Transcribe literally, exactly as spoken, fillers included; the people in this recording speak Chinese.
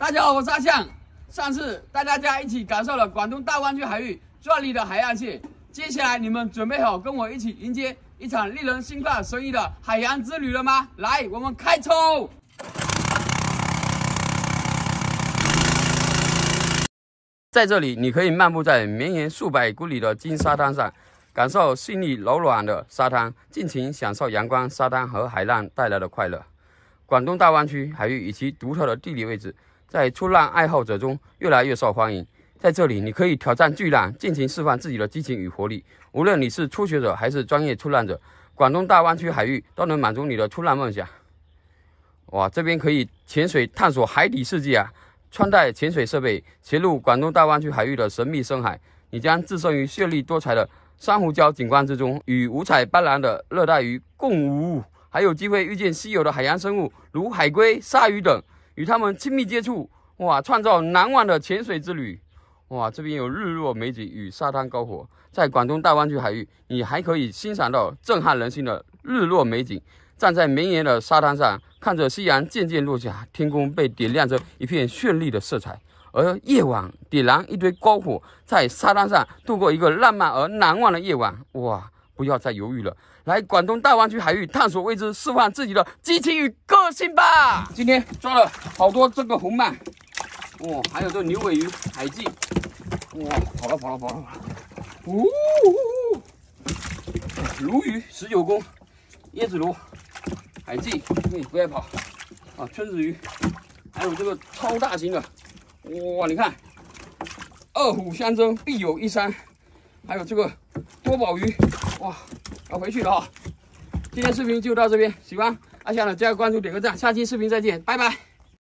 大家好，我是阿象。上次带大家一起感受了广东大湾区海域壮丽的海岸线，接下来你们准备好跟我一起迎接一场令人兴奋神异的海洋之旅了吗？来，我们开抽！在这里，你可以漫步在绵延数百公里的金沙滩上，感受细腻柔软的沙滩，尽情享受阳光、沙滩和海浪带来的快乐。广东大湾区海域以其独特的地理位置，在冲浪爱好者中越来越受欢迎。在这里，你可以挑战巨浪，尽情释放自己的激情与活力。无论你是初学者还是专业冲浪者，广东大湾区海域都能满足你的冲浪梦想。哇，这边可以潜水探索海底世界啊！穿戴潜水设备，潜入广东大湾区海域的神秘深海，你将置身于绚丽多彩的珊瑚礁景观之中，与五彩斑斓的热带鱼共舞，还有机会遇见稀有的海洋生物，如海龟、鲨鱼等，与它们亲密接触，哇，创造难忘的潜水之旅。哇，这边有日落美景与沙滩篝火，在广东大湾区海域，你还可以欣赏到震撼人心的日落美景。站在绵延的沙滩上，看着夕阳渐渐落下，天空被点亮着一片绚丽的色彩。而夜晚点燃一堆篝火，在沙滩上度过一个浪漫而难忘的夜晚。哇，不要再犹豫了，来广东大湾区海域探索未知，释放自己的激情与个性吧！今天抓了好多这个红鳗，哇，还有这个牛尾鱼、海蛎，哇，跑了跑了跑了跑了，呜、哦，鲈鱼十九公，椰子螺。海蛎，你不要跑啊！春子鱼，还有这个超大型的，哇！你看，二虎相争必有一伤，还有这个多宝鱼，哇！要回去了哈。今天视频就到这边，喜欢阿象的加个关注，点个赞，下期视频再见，拜拜。